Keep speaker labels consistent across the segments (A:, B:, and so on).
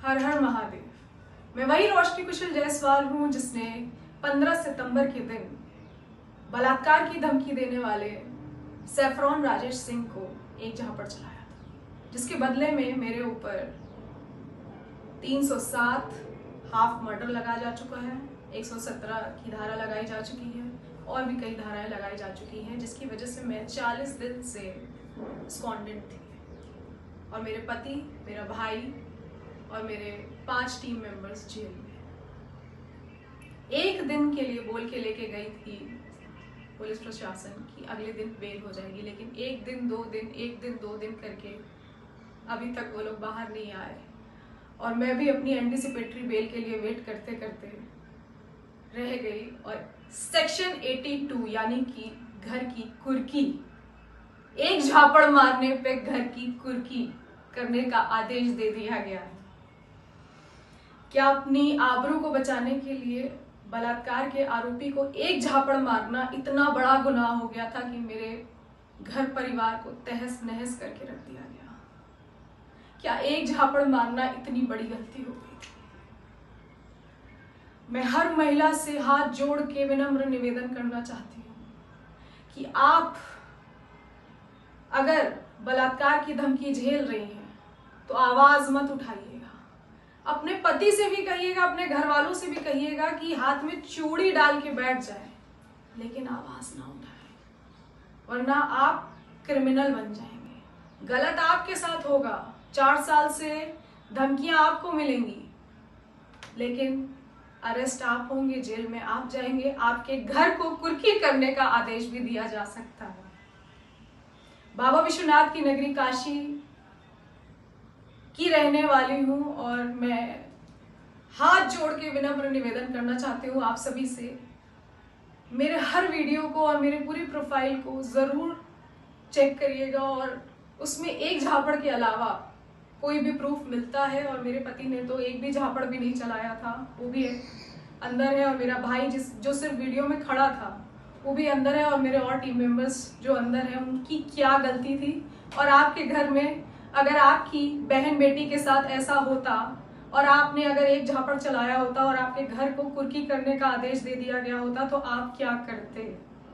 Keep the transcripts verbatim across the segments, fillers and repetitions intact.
A: हर हर महादेव। मैं वही रोशनी कुशल जायसवाल हूँ जिसने पंद्रह सितंबर के दिन बलात्कार की धमकी देने वाले सैफरॉन राजेश सिंह को एक झापड़ चलाया था, जिसके बदले में मेरे ऊपर तीन सौ सात हाफ मर्डर लगा जा चुका है, एक सौ सत्रह की धारा लगाई जा चुकी है और भी कई धाराएं लगाई जा चुकी हैं, जिसकी वजह से मैं चालीस दिन से स्कॉन्डेंट थी और मेरे पति, मेरा भाई और मेरे पांच टीम मेंबर्स जेल में। एक दिन के लिए बोल के लेके गई थी पुलिस प्रशासन की अगले दिन बेल हो जाएगी, लेकिन एक दिन दो दिन एक दिन दो दिन करके अभी तक वो लोग बाहर नहीं आए और मैं भी अपनी एंटीसिपेटरी बेल के लिए वेट करते करते रह गई। और सेक्शन बयासी यानी कि घर की कुर्की, एक झापड़ मारने पे घर की कुर्की करने का आदेश दे दिया गया है। क्या अपनी आबरू को बचाने के लिए बलात्कार के आरोपी को एक झापड़ मारना इतना बड़ा गुनाह हो गया था कि मेरे घर परिवार को तहस नहस करके रख दिया गया? क्या एक झापड़ मारना इतनी बड़ी गलती हो गई थी? मैं हर महिला से हाथ जोड़ के विनम्र निवेदन करना चाहती हूँ कि आप अगर बलात्कार की धमकी झेल रही हैं तो आवाज मत उठाइएगा। अपने पति से भी कहिएगा, अपने घर वालों से भी कहिएगा कि हाथ में चूड़ी डाल के बैठ जाए, लेकिन आवाज ना उठाए, वरना आप क्रिमिनल बन जाएंगे। गलत आपके साथ होगा, चार साल से धमकियां आपको मिलेंगी, लेकिन अरेस्ट आप होंगे, जेल में आप जाएंगे, आपके घर को कुर्की करने का आदेश भी दिया जा सकता है। बाबा विश्वनाथ की नगरी काशी की रहने वाली हूँ और मैं हाथ जोड़ के विनम्र निवेदन करना चाहती हूँ आप सभी से, मेरे हर वीडियो को और मेरे पूरी प्रोफाइल को ज़रूर चेक करिएगा और उसमें एक झापड़ के अलावा कोई भी प्रूफ मिलता है। और मेरे पति ने तो एक भी झापड़ भी नहीं चलाया था, वो भी अंदर है, और मेरा भाई जिस जो सिर्फ वीडियो में खड़ा था वो भी अंदर है, और मेरे और टीम मेंबर्स जो अंदर हैं उनकी क्या गलती थी। और आपके घर में अगर आपकी बहन बेटी के साथ ऐसा होता और आपने अगर एक झापड़ चलाया होता और आपके घर को कुर्की करने का आदेश दे दिया गया होता तो आप क्या करते?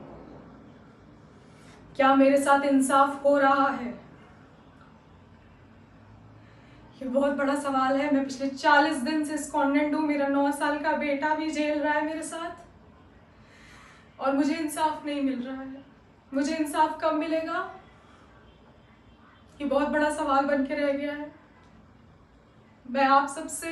A: क्या मेरे साथ इंसाफ हो रहा है? ये बहुत बड़ा सवाल है। मैं पिछले चालीस दिन से स्कॉन्डेंट हूं, मेरा नौ साल का बेटा भी जेल रहा है मेरे साथ और मुझे इंसाफ नहीं मिल रहा है। मुझे इंसाफ कब मिलेगा? ये बहुत बड़ा सवाल बन के रह गया है। मैं आप सबसे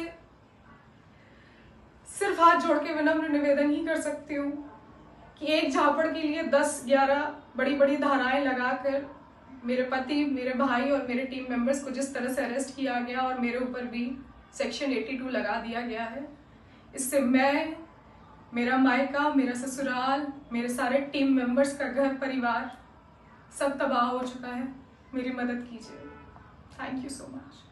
A: सिर्फ हाथ जोड़ के विनम्र निवेदन ही कर सकती हूँ कि एक झापड़ के लिए दस ग्यारह बड़ी बड़ी धाराएं लगाकर मेरे पति, मेरे भाई और मेरे टीम मेंबर्स को जिस तरह से अरेस्ट किया गया और मेरे ऊपर भी सेक्शन बयासी लगा दिया गया है, इससे मैं, मेरा मायका, मेरा ससुराल, मेरे सारे टीम मेंबर्स का घर परिवार सब तबाह हो चुका है। मेरी मदद कीजिए। Thank you so much.